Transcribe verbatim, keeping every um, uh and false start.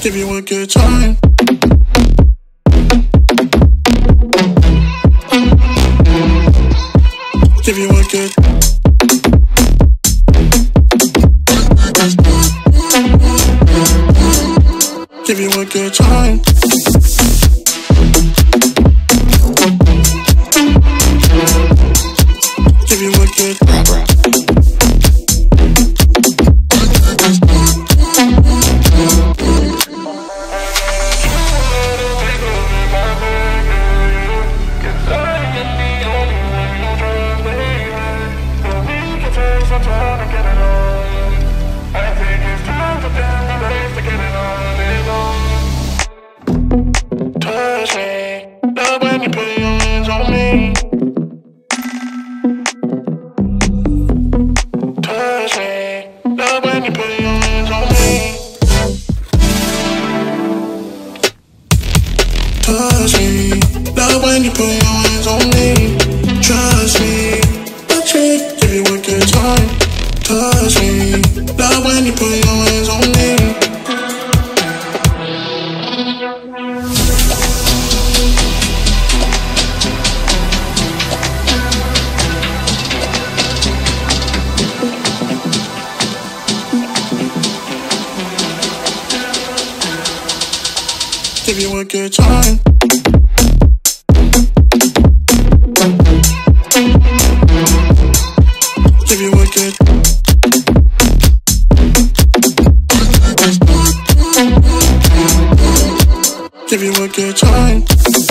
Give you a good time. Give you a good. Give you a good time. Give you a good. Touch me, love when you put your hands on me. Touch me, love when you put your hands on me. Touch me, love when you put your hands on me. Trust me, touch me, give you a good time. Touch me, love when you put your hands on me. Give you a good time. Give you a good. Give you a good time.